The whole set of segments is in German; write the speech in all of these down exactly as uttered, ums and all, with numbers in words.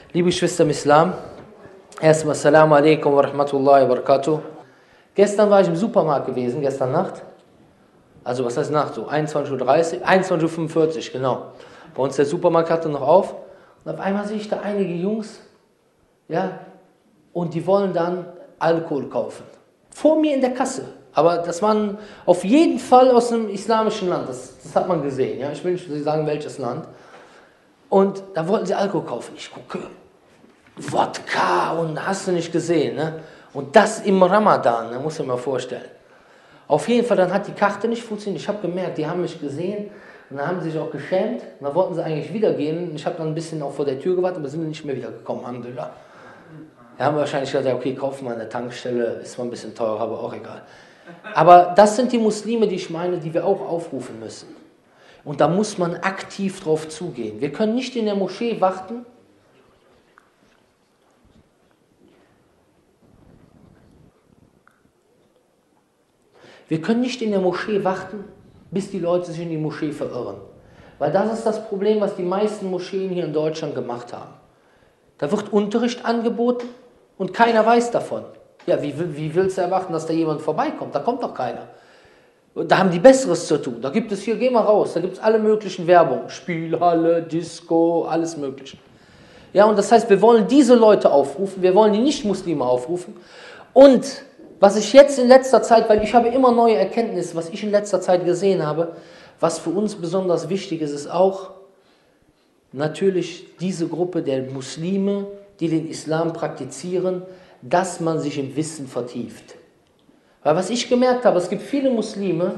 Liebe Geschwister im Islam, erstmal Assalamu alaikum wa rahmatullahi wa barakatuh. Gestern war ich im Supermarkt gewesen, gestern Nacht. Also was heißt Nacht? So einundzwanzig Uhr dreißig, einundzwanzig Uhr fünfundvierzig, genau. Bei uns der Supermarkt hatte noch auf. Und auf einmal sehe ich da einige Jungs, ja, und die wollen dann Alkohol kaufen. Vor mir in der Kasse. Aber das waren auf jeden Fall aus einem islamischen Land. Das, das hat man gesehen. Ja? Ich will nicht sagen, welches Land. Und da wollten sie Alkohol kaufen. Ich gucke, Wodka und hast du nicht gesehen. Ne? Und das im Ramadan, ne? Muss ich mir mal vorstellen. Auf jeden Fall, dann hat die Karte nicht funktioniert. Ich habe gemerkt, die haben mich gesehen und dann haben sie sich auch geschämt. Und dann wollten sie eigentlich wieder gehen. Ich habe dann ein bisschen auch vor der Tür gewartet, aber sind nicht mehr wieder gekommen. Alhamdulillah. Wir haben wahrscheinlich gesagt, okay, kaufen wir an der Tankstelle, ist zwar ein bisschen teurer, aber auch egal. Aber das sind die Muslime, die ich meine, die wir auch aufrufen müssen. Und da muss man aktiv drauf zugehen. Wir können nicht in der Moschee warten. Wir können nicht in der Moschee warten, bis die Leute sich in die Moschee verirren. Weil das ist das Problem, was die meisten Moscheen hier in Deutschland gemacht haben. Da wird Unterricht angeboten und keiner weiß davon. Ja, wie, wie willst du erwarten, dass da jemand vorbeikommt? Da kommt doch keiner. Da haben die Besseres zu tun. Da gibt es hier, geh mal raus, da gibt es alle möglichen Werbung. Spielhalle, Disco, alles mögliche. Ja, und das heißt, wir wollen diese Leute aufrufen, wir wollen die Nicht-Muslime aufrufen. Und was ich jetzt in letzter Zeit, weil ich habe immer neue Erkenntnisse, was ich in letzter Zeit gesehen habe, was für uns besonders wichtig ist, ist auch natürlich diese Gruppe der Muslime, die den Islam praktizieren, dass man sich im Wissen vertieft. Weil was ich gemerkt habe, es gibt viele Muslime,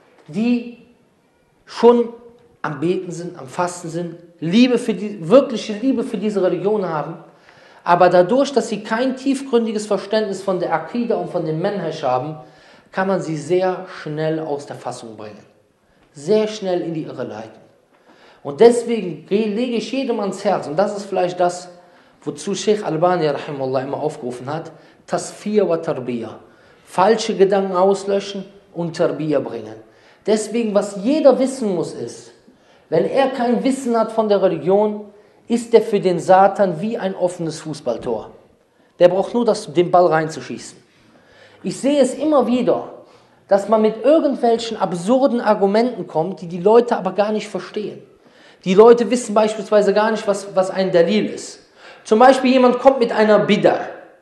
die schon am Beten sind, am Fasten sind, Liebe für die, wirkliche Liebe für diese Religion haben, aber dadurch, dass sie kein tiefgründiges Verständnis von der Akida und von dem Manhaj haben, kann man sie sehr schnell aus der Fassung bringen. Sehr schnell in die Irre leiten. Und deswegen lege ich jedem ans Herz, und das ist vielleicht das, wozu Sheikh Albani rahimahullah immer aufgerufen hat, Tasfiyah wa Tarbiyah. Falsche Gedanken auslöschen und Tarbiyah bringen. Deswegen, was jeder wissen muss, ist, wenn er kein Wissen hat von der Religion, ist er für den Satan wie ein offenes Fußballtor. Der braucht nur das, den Ball reinzuschießen. Ich sehe es immer wieder, dass man mit irgendwelchen absurden Argumenten kommt, die die Leute aber gar nicht verstehen. Die Leute wissen beispielsweise gar nicht, was, was ein Dalil ist. Zum Beispiel jemand kommt mit einer Bid'ah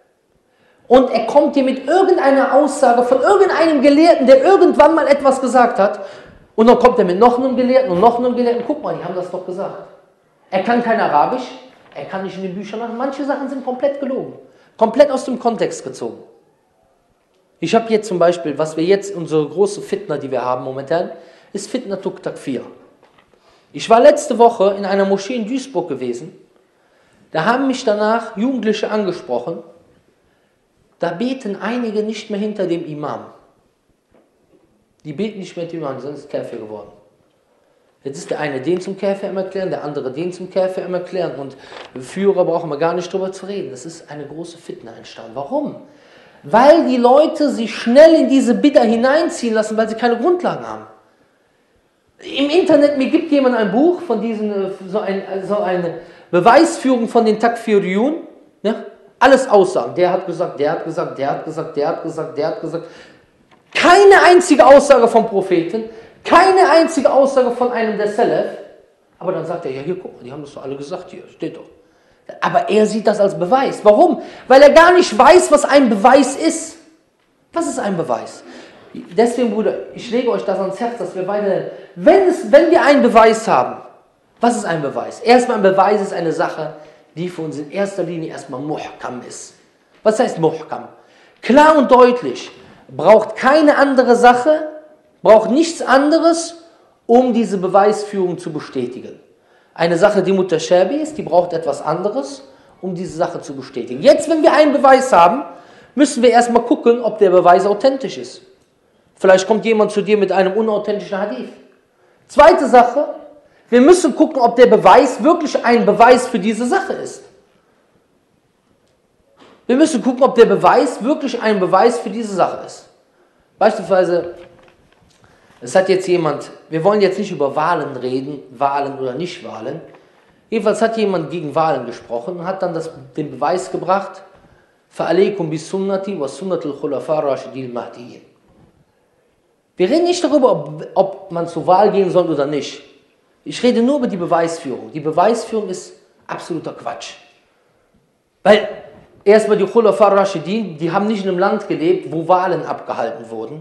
und er kommt dir mit irgendeiner Aussage von irgendeinem Gelehrten, der irgendwann mal etwas gesagt hat, und dann kommt er mit noch einem Gelehrten und noch einem Gelehrten. Guck mal, die haben das doch gesagt. Er kann kein Arabisch, er kann nicht in den Büchern machen. Manche Sachen sind komplett gelogen, komplett aus dem Kontext gezogen. Ich habe jetzt zum Beispiel, was wir jetzt, unsere große Fitna, die wir haben momentan, ist Fitna Tuk Takfir. Ich war letzte Woche in einer Moschee in Duisburg gewesen. Da haben mich danach Jugendliche angesprochen. Da beten einige nicht mehr hinter dem Imam. Die beten nicht mehr hinter dem Imam, die sind Käfer geworden. Jetzt ist der eine den zum Käfer im Erklären, der andere den zum Käfer im Erklären. Und Führer brauchen wir gar nicht drüber zu reden. Das ist eine große Fitna entstanden. Warum? Weil die Leute sich schnell in diese Bid'ah hineinziehen lassen, weil sie keine Grundlagen haben. Im Internet, mir gibt jemand ein Buch von diesen, so, ein, so eine Beweisführung von den Takfiriyun, ne? Alles Aussagen. Der hat gesagt, der hat gesagt, der hat gesagt, der hat gesagt, der hat gesagt. Keine einzige Aussage vom Propheten, keine einzige Aussage von einem der Salaf. Aber dann sagt er, ja hier, guck mal, die haben das doch alle gesagt, hier steht doch. Aber er sieht das als Beweis. Warum? Weil er gar nicht weiß, was ein Beweis ist. Was ist ein Beweis? Deswegen, Bruder, ich lege euch das ans Herz, dass wir beide, wenn, es, wenn wir einen Beweis haben, was ist ein Beweis? Erstmal ein Beweis ist eine Sache, die für uns in erster Linie erstmal muhkam ist. Was heißt muhkam? Klar und deutlich, braucht keine andere Sache, braucht nichts anderes, um diese Beweisführung zu bestätigen. Eine Sache, die mutashabi ist, die braucht etwas anderes, um diese Sache zu bestätigen. Jetzt, wenn wir einen Beweis haben, müssen wir erstmal gucken, ob der Beweis authentisch ist. Vielleicht kommt jemand zu dir mit einem unauthentischen Hadith. Zweite Sache, wir müssen gucken, ob der Beweis wirklich ein Beweis für diese Sache ist. Wir müssen gucken, ob der Beweis wirklich ein Beweis für diese Sache ist. Beispielsweise, es hat jetzt jemand, wir wollen jetzt nicht über Wahlen reden, Wahlen oder Nicht-Wahlen. Jedenfalls hat jemand gegen Wahlen gesprochen und hat dann das, den Beweis gebracht, فَعَلَيْكُمْ بِسُنَّتِي وَسُنَّةِ الْخُلَفَاءِ الرَّاشِدِينَ الْمَهْدِيِّينَ. Wir reden nicht darüber, ob, ob man zur Wahl gehen soll oder nicht. Ich rede nur über die Beweisführung. Die Beweisführung ist absoluter Quatsch. Weil erstmal die Khulafa ar-Rashidin, die haben nicht in einem Land gelebt, wo Wahlen abgehalten wurden.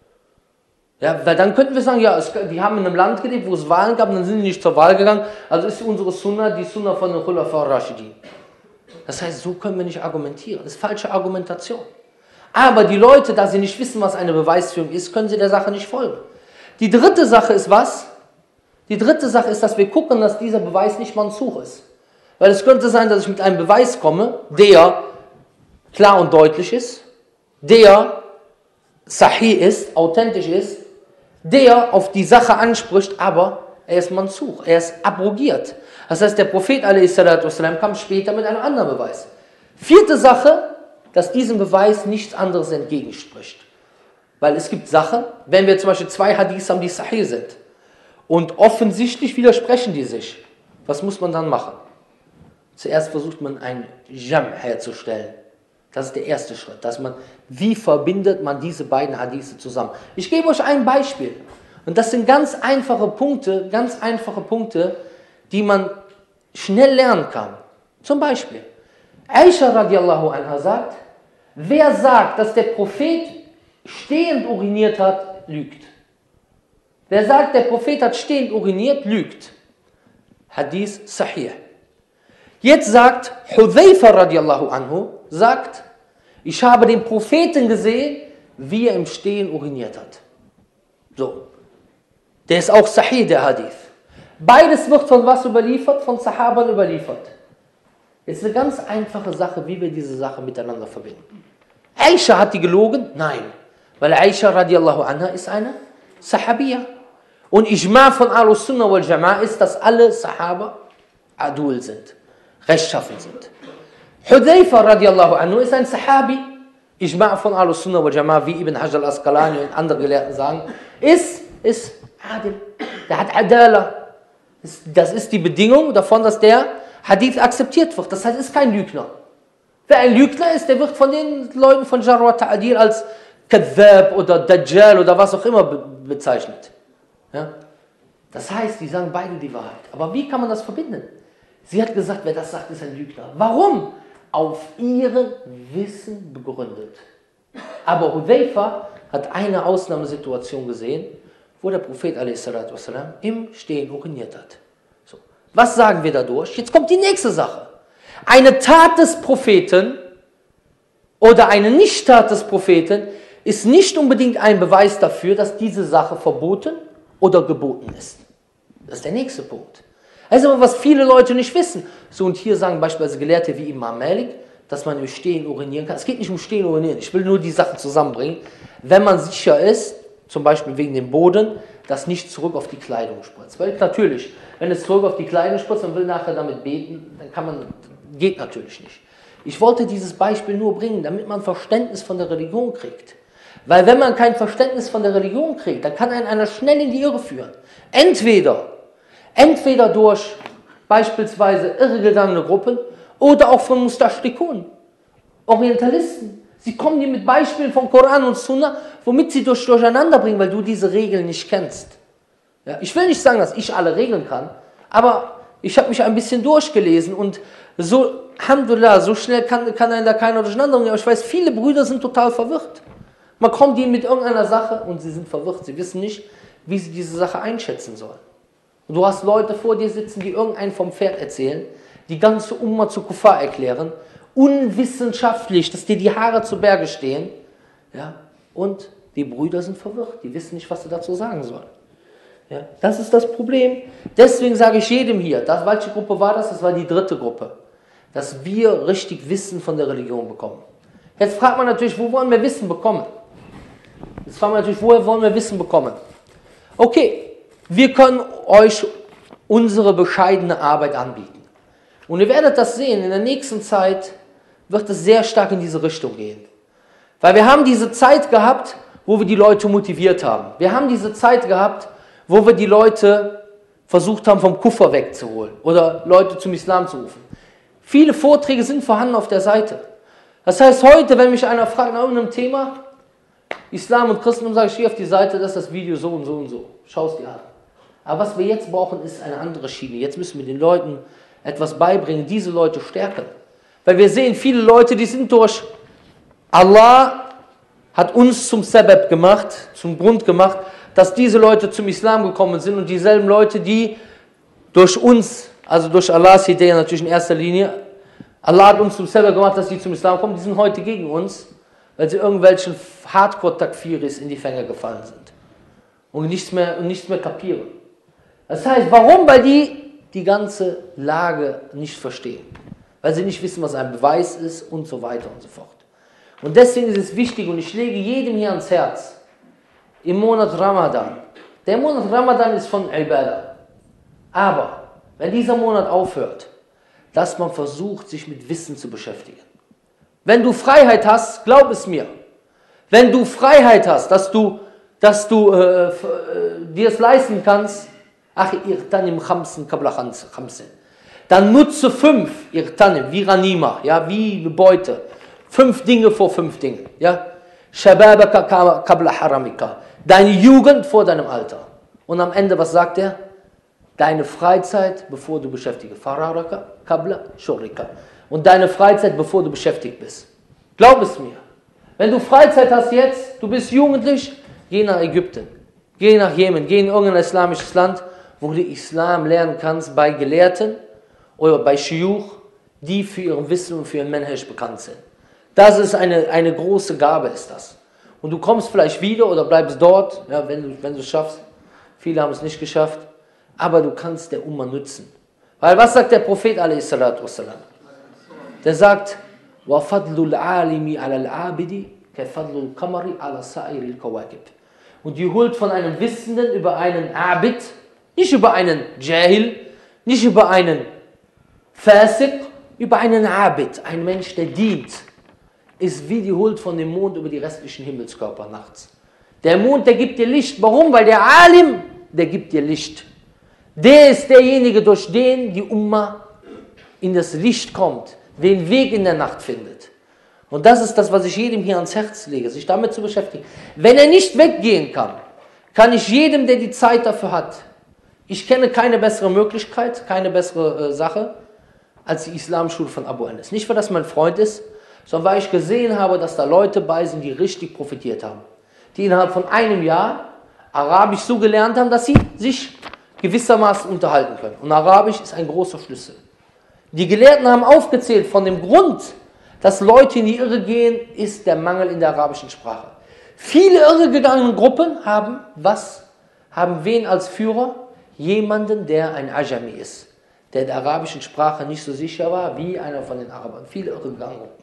Ja, weil dann könnten wir sagen, ja, es, die haben in einem Land gelebt, wo es Wahlen gab, und dann sind die nicht zur Wahl gegangen. Also ist unsere Sunna die Sunna von den Khulafa ar-Rashidin. Das heißt, so können wir nicht argumentieren. Das ist falsche Argumentation. Aber die Leute, da sie nicht wissen, was eine Beweisführung ist, können sie der Sache nicht folgen. Die dritte Sache ist was? Die dritte Sache ist, dass wir gucken, dass dieser Beweis nicht mansuch ist. Weil es könnte sein, dass ich mit einem Beweis komme, der klar und deutlich ist, der sahih ist, authentisch ist, der auf die Sache anspricht, aber er ist mansuch, er ist abrogiert. Das heißt, der Prophet a s. kam später mit einem anderen Beweis. Vierte Sache, dass diesem Beweis nichts anderes entgegenspricht. Weil es gibt Sachen, wenn wir zum Beispiel zwei Hadiths haben, die sahih sind, und offensichtlich widersprechen die sich, was muss man dann machen? Zuerst versucht man ein Jam herzustellen. Das ist der erste Schritt, dass man, wie verbindet man diese beiden Hadithe zusammen? Ich gebe euch ein Beispiel. Und das sind ganz einfache Punkte, ganz einfache Punkte, die man schnell lernen kann. Zum Beispiel, Aisha radiallahu anha sagt, wer sagt, dass der Prophet stehend uriniert hat, lügt. Wer sagt, der Prophet hat stehend uriniert, lügt. Hadith sahih. Jetzt sagt Hudhayfa radiallahu anhu, sagt, ich habe den Propheten gesehen, wie er im Stehen uriniert hat. So. Der ist auch sahih, der Hadith. Beides wird von was überliefert? Von Sahabern überliefert. Jetzt eine ganz einfache Sache, wie wir diese Sache miteinander verbinden. Aisha hat die gelogen? Nein. Weil Aisha radiallahu anha ist eine Sahabiyya. Und Ijma' von Ahlus Sunnah wal Jama'a ist, dass alle Sahaba Adul sind, rechtschaffen sind. Hudhayfa radiallahu anhu ist ein Sahabi. Ijma' von Ahlus Sunnah wal Jama'a, wie Ibn Hajar al-Asqalani und andere Gelehrten sagen, ist, ist Adil. Der hat Adala. Das ist die Bedingung davon, dass der Hadith akzeptiert wird. Das heißt, ist kein Lügner. Wer ein Lügner ist, der wird von den Leuten von Jarh wa Ta'dil als Kadhab oder Dajjal oder was auch immer bezeichnet. Ja? Das heißt, die sagen beide die Wahrheit. Aber wie kann man das verbinden? Sie hat gesagt, wer das sagt, ist ein Lügner. Warum? Auf ihrem Wissen begründet. Aber Hudhayfa hat eine Ausnahmesituation gesehen, wo der Prophet a s. im Stehen uriniert hat. So. Was sagen wir dadurch? Jetzt kommt die nächste Sache. Eine Tat des Propheten oder eine Nichttat des Propheten ist nicht unbedingt ein Beweis dafür, dass diese Sache verboten oder geboten ist. Das ist der nächste Punkt. Das ist aber, was viele Leute nicht wissen. So, und hier sagen beispielsweise Gelehrte wie Imam Malik, dass man im Stehen urinieren kann. Es geht nicht um Stehen urinieren, ich will nur die Sachen zusammenbringen. Wenn man sicher ist, zum Beispiel wegen dem Boden, dass nicht zurück auf die Kleidung spritzt. Weil natürlich, wenn es zurück auf die Kleidung spritzt und will nachher damit beten, dann kann man, geht natürlich nicht. Ich wollte dieses Beispiel nur bringen, damit man Verständnis von der Religion kriegt. Weil wenn man kein Verständnis von der Religion kriegt, dann kann einen einer schnell in die Irre führen. Entweder, entweder durch beispielsweise irregegangene Gruppen oder auch von Mustashrikun, Orientalisten. Sie kommen dir mit Beispielen von Koran und Sunna, womit sie durch durcheinander bringen, weil du diese Regeln nicht kennst. Ja, ich will nicht sagen, dass ich alle Regeln kann, aber ich habe mich ein bisschen durchgelesen und so, Alhamdulillah, so schnell kann, kann einen da keiner durcheinander bringen. Aber ich weiß, viele Brüder sind total verwirrt. Man kommt ihnen mit irgendeiner Sache und sie sind verwirrt. Sie wissen nicht, wie sie diese Sache einschätzen sollen. Und du hast Leute vor dir sitzen, die irgendeinen vom Pferd erzählen, die ganze Umma zu Kuffar erklären, unwissenschaftlich, dass dir die Haare zu Berge stehen. Ja? Und die Brüder sind verwirrt, die wissen nicht, was sie dazu sagen sollen. Ja? Das ist das Problem. Deswegen sage ich jedem hier, das, welche Gruppe war das? Das war die dritte Gruppe. Dass wir richtig Wissen von der Religion bekommen. Jetzt fragt man natürlich, wo wollen wir Wissen bekommen? Jetzt fragen wir natürlich, woher wollen wir Wissen bekommen? Okay, wir können euch unsere bescheidene Arbeit anbieten. Und ihr werdet das sehen, in der nächsten Zeit wird es sehr stark in diese Richtung gehen. Weil wir haben diese Zeit gehabt, wo wir die Leute motiviert haben. Wir haben diese Zeit gehabt, wo wir die Leute versucht haben, vom Kuffer wegzuholen oder Leute zum Islam zu rufen. Viele Vorträge sind vorhanden auf der Seite. Das heißt, heute, wenn mich einer fragt nach irgendeinem Thema, Islam und Christentum, sage ich, geh auf die Seite, das ist das Video so und so und so. Schau es dir an. Aber was wir jetzt brauchen, ist eine andere Schiene. Jetzt müssen wir den Leuten etwas beibringen, diese Leute stärken. Weil wir sehen, viele Leute, die sind durch Allah, hat uns zum Sabab gemacht, zum Grund gemacht, dass diese Leute zum Islam gekommen sind und dieselben Leute, die durch uns, also durch Allahs Hidayah natürlich in erster Linie, Allah hat uns zum Sabab gemacht, dass sie zum Islam kommen, die sind heute gegen uns, weil sie irgendwelchen Hardcore-Takfiris in die Fänge gefallen sind und nichts mehr, und nichts mehr kapieren. Das heißt, warum? Weil die die ganze Lage nicht verstehen. Weil sie nicht wissen, was ein Beweis ist und so weiter und so fort. Und deswegen ist es wichtig, und ich lege jedem hier ans Herz, im Monat Ramadan. Der Monat Ramadan ist von Ibadah. Aber wenn dieser Monat aufhört, dass man versucht, sich mit Wissen zu beschäftigen. Wenn du Freiheit hast, glaub es mir, wenn du Freiheit hast, dass du, dass du äh, äh, dir es leisten kannst, ach, irtanim khamsin qabla khamsin, dann nutze fünf, irtanim, wie Ranima, ja, wie eine Beute, fünf Dinge vor fünf Dingen, ja, shababaka qabla haramika, deine Jugend vor deinem Alter. Und am Ende, was sagt er? Deine Freizeit, bevor du beschäftigt bist. Fararaka qabla shurika. Und deine Freizeit, bevor du beschäftigt bist. Glaub es mir. Wenn du Freizeit hast jetzt, du bist jugendlich, geh nach Ägypten, geh nach Jemen, geh in irgendein islamisches Land, wo du Islam lernen kannst bei Gelehrten oder bei Shiuch, die für ihr Wissen und für ihr Manhaj bekannt sind. Das ist eine, eine große Gabe, ist das. Und du kommst vielleicht wieder oder bleibst dort, ja, wenn du wenn du es schaffst. Viele haben es nicht geschafft. Aber du kannst der Umma nützen. Weil was sagt der Prophet a.s.? Der sagt, وَفَضْلُ الْعَالِمِ عَلَى الْعَابِدِ كَفَضْلُ الْقَمَرِ عَلَى سَائِرِ الْكَوَاكِبِ. Und die holt von einem Wissenden über einen Abid, nicht über einen Jahil, nicht über einen Fasiq, über einen Abid, ein Mensch, der dient, ist wie die holt von dem Mond über die restlichen Himmelskörper nachts. Der Mond, der gibt dir Licht. Warum? Weil der Alim, der gibt dir Licht. Der ist derjenige, durch den die Umma in das Licht kommt, den Weg in der Nacht findet. Und das ist das, was ich jedem hier ans Herz lege, sich damit zu beschäftigen. Wenn er nicht weggehen kann, kann ich jedem, der die Zeit dafür hat, ich kenne keine bessere Möglichkeit, keine bessere äh, Sache, als die Islamschule von Abu Anas. Nicht, weil das mein Freund ist, sondern weil ich gesehen habe, dass da Leute bei sind, die richtig profitiert haben. Die innerhalb von einem Jahr Arabisch so gelernt haben, dass sie sich gewissermaßen unterhalten können. Und Arabisch ist ein großer Schlüssel. Die Gelehrten haben aufgezählt, von dem Grund, dass Leute in die Irre gehen, ist der Mangel in der arabischen Sprache. Viele irregegangene Gruppen haben was? Haben wen als Führer? Jemanden, der ein Ajami ist, der der arabischen Sprache nicht so sicher war, wie einer von den Arabern. Viele irregegangene Gruppen.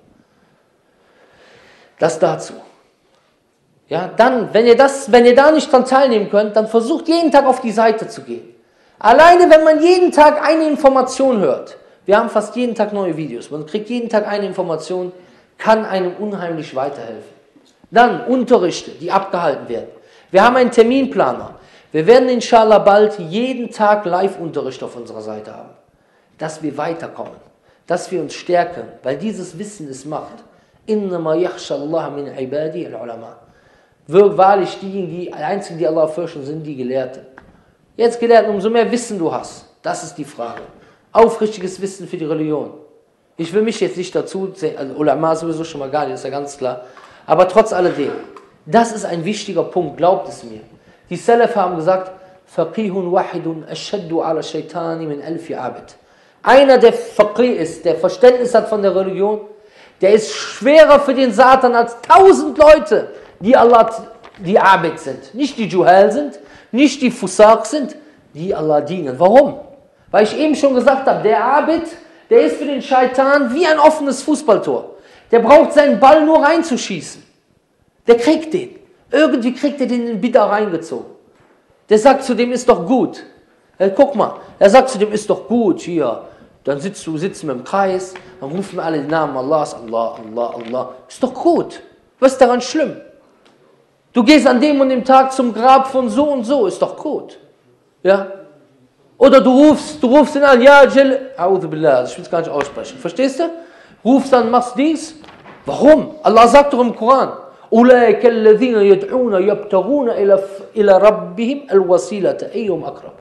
Das dazu. Ja, dann, wenn ihr, das, wenn ihr da nicht dran teilnehmen könnt, dann versucht jeden Tag auf die Seite zu gehen. Alleine, wenn man jeden Tag eine Information hört, wir haben fast jeden Tag neue Videos, man kriegt jeden Tag eine Information, kann einem unheimlich weiterhelfen. Dann Unterrichte, die abgehalten werden. Wir haben einen Terminplaner. Wir werden inshallah bald jeden Tag Live-Unterricht auf unserer Seite haben. Dass wir weiterkommen, dass wir uns stärken, weil dieses Wissen ist Macht. Innama yakhsha Allah min ibadi al-ulama. Wahrlich, diejenigen, die einzigen, die Allah fürchten, sind die Gelehrten. Jetzt Gelehrten, umso mehr Wissen du hast. Das ist die Frage. Aufrichtiges Wissen für die Religion. Ich will mich jetzt nicht dazu, also Ulama sowieso schon mal gar nicht, ist ja ganz klar. Aber trotz alledem, das ist ein wichtiger Punkt, glaubt es mir. Die Salaf haben gesagt, Faqihun wahidun ashaddu ala shaitani min alfi abid. Einer, der Faqih ist, der Verständnis hat von der Religion, der ist schwerer für den Satan als tausend Leute, die Allah, die Abid sind. Nicht die Juhal sind, nicht die Fusaq sind, die Allah dienen. Warum? Weil ich eben schon gesagt habe, der Abid, der ist für den Scheitan wie ein offenes Fußballtor. Der braucht seinen Ball nur reinzuschießen. Der kriegt den. Irgendwie kriegt er den in den Bid'ah reingezogen. Der sagt zu dem, ist doch gut. Hey, guck mal, er sagt zu dem, ist doch gut, hier. Dann sitzt du, sitzen wir im Kreis, dann rufen alle den Namen Allahs, Allah, Allah, Allah. Ist doch gut. Was ist daran schlimm? Du gehst an dem und dem Tag zum Grab von so und so, ist doch gut. Ja? Oder du rufst, du rufst ihn an, ja, Jil, A'udhu Billah, ich will es gar nicht aussprechen. Verstehst du? Rufst an, machst dies. Warum? Allah sagt doch im Koran, أُولَٰئِكَ الَّذِينَ يَدْعُونَ يَبْتَغُونَ إِلَى رَبِّهِمْ الْوَسِيلَةَ أَيُّهُمْ أَقْرَبُ.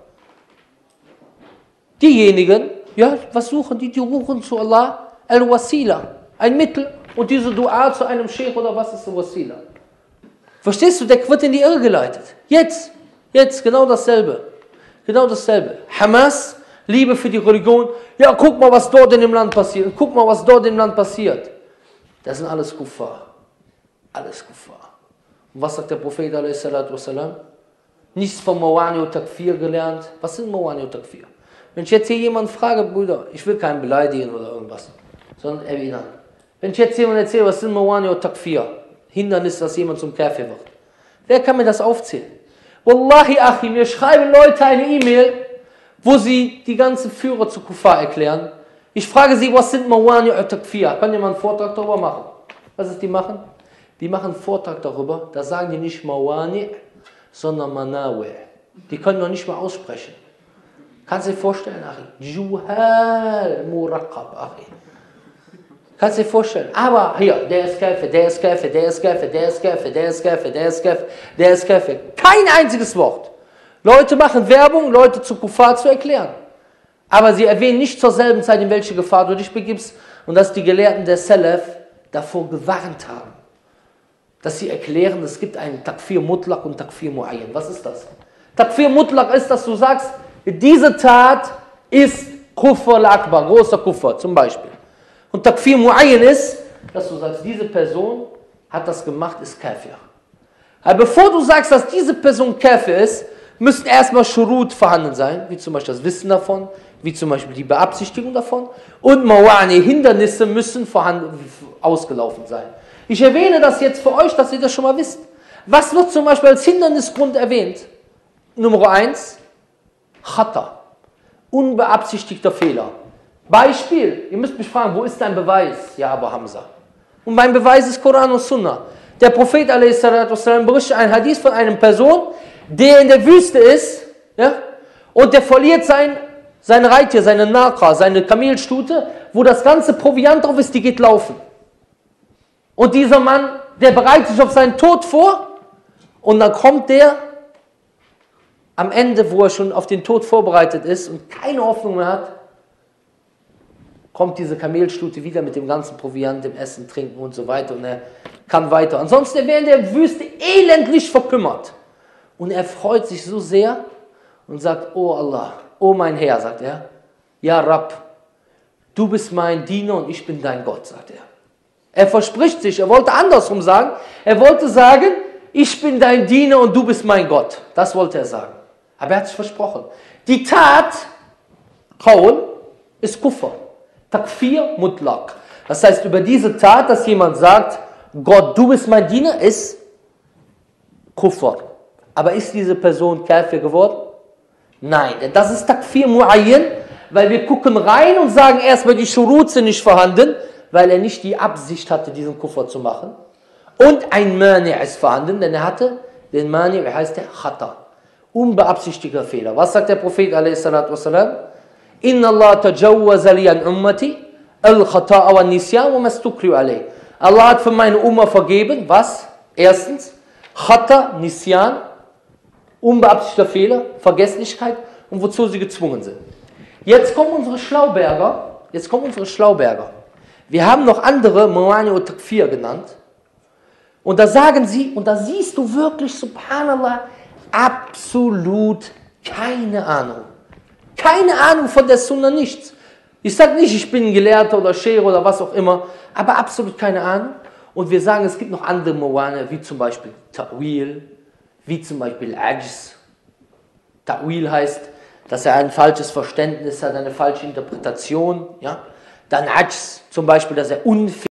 Diejenigen, ja, was suchen die? Die rufen zu Allah Al-Wasila, ein Mittel. Und diese Dua zu einem Sheikh oder was ist Al-Wasila? Verstehst du, der wird in die Irre geleitet. Jetzt, jetzt, genau dasselbe. Genau dasselbe. Hamas, Liebe für die Religion. Ja, guck mal, was dort in dem Land passiert. Guck mal, was dort im Land passiert. Das sind alles Kuffar. Alles Kuffar. Und was sagt der Prophet alaihi salatu wassalam? Nichts von Mawani und Takfir gelernt. Was sind Mawani und Takfir? Wenn ich jetzt hier jemanden frage, Brüder, ich will keinen beleidigen oder irgendwas, sondern erinnern. Wenn ich jetzt jemanden erzähle, was sind Mawani und Takfir? Hindernis, dass jemand zum Kafir wird. Wer kann mir das aufzählen? Wallahi, Achi, mir schreiben Leute eine E-Mail, wo sie die ganzen Führer zu Kuffar erklären. Ich frage sie, was sind Mawani und Takfir? Kann jemand einen Vortrag darüber machen? Was ist die machen? Die machen einen Vortrag darüber, da sagen die nicht Mawani, sondern Manawi. Die können noch nicht mal aussprechen. Kannst du dir vorstellen, Achi? Juhal Muraqab, Achi. Kannst du dir vorstellen? Aber hier, der ist Kafir, der ist Kafir, der ist Kafir, der ist Kafir, der ist Kafir, der ist Kafir, der ist Kafir. Kein einziges Wort. Leute machen Werbung, Leute zu Kuffar zu erklären. Aber sie erwähnen nicht zur selben Zeit, in welche Gefahr du dich begibst und dass die Gelehrten der Salaf davor gewarnt haben. Dass sie erklären, es gibt einen Takfir Mutlaq und Takfir Mu'ayyan. Was ist das? Takfir Mutlaq ist, dass du sagst, diese Tat ist Kufr al-Akbar, großer Kufr zum Beispiel. Und Takfir Mu'ayyan ist, dass du sagst, diese Person hat das gemacht, ist Kafir. Aber bevor du sagst, dass diese Person Kafir ist, müssen erstmal Shurut vorhanden sein, wie zum Beispiel das Wissen davon, wie zum Beispiel die Beabsichtigung davon. Und Mawani, Hindernisse müssen vorhanden, ausgelaufen sein. Ich erwähne das jetzt für euch, dass ihr das schon mal wisst. Was wird zum Beispiel als Hindernisgrund erwähnt? Nummer eins, Khata, unbeabsichtigter Fehler. Beispiel, ihr müsst mich fragen, wo ist dein Beweis? Ja, Abu Hamza. Und mein Beweis ist Koran und Sunnah. Der Prophet alaihi salatu wassalam berichtet ein Hadith von einer Person, der in der Wüste ist, ja, und der verliert sein, sein Reittier, seine Naqa, seine Kamelstute, wo das ganze Proviant drauf ist, die geht laufen. Und dieser Mann, der bereitet sich auf seinen Tod vor und dann kommt der am Ende, wo er schon auf den Tod vorbereitet ist und keine Hoffnung mehr hat, kommt diese Kamelstute wieder mit dem ganzen Proviant, dem Essen, Trinken und so weiter und er kann weiter. Ansonsten wäre er in der Wüste elendlich verkümmert. Und er freut sich so sehr und sagt, oh Allah, oh mein Herr, sagt er, ja Rabb, du bist mein Diener und ich bin dein Gott, sagt er. Er verspricht sich, er wollte andersrum sagen, er wollte sagen, ich bin dein Diener und du bist mein Gott. Das wollte er sagen. Aber er hat sich versprochen. Die Tat, Qaul, ist Kufr. Takfir Mutlaq. Das heißt, über diese Tat, dass jemand sagt, Gott, du bist mein Diener, ist Kufr. Aber ist diese Person Kafir geworden? Nein, denn das ist Takfir Mu'ayyan, weil wir gucken rein und sagen erstmal, die Shurut sind nicht vorhanden, weil er nicht die Absicht hatte, diesen Kufr zu machen. Und ein Mani' ist vorhanden, denn er hatte den Mani', wie heißt der? Khata. Unbeabsichtigter Fehler. Was sagt der Prophet alaihi salatu wassalam? Inna Allah tajawwaza li an ummati al-khata'a wa nisyan wa mastukri alayh. Allah hat für meine Umma vergeben, was? Erstens, Khata, Nisyan, unbeabsichtigter Fehler, Vergesslichkeit und wozu sie gezwungen sind. Jetzt kommen unsere Schlauberger, jetzt kommen unsere Schlauberger. Wir haben noch andere Mawani und Takfir genannt. Und da sagen sie, und da siehst du wirklich, subhanallah, absolut keine Ahnung. Keine Ahnung von der Sunna, nichts. Ich sage nicht, ich bin ein Gelehrter oder Sheikh oder was auch immer, aber absolut keine Ahnung. Und wir sagen, es gibt noch andere Mawani, wie zum Beispiel Ta'wil, wie zum Beispiel Ajz. Ta'wil heißt, dass er ein falsches Verständnis hat, eine falsche Interpretation. Ja? Dann Ajz, zum Beispiel, dass er unfähig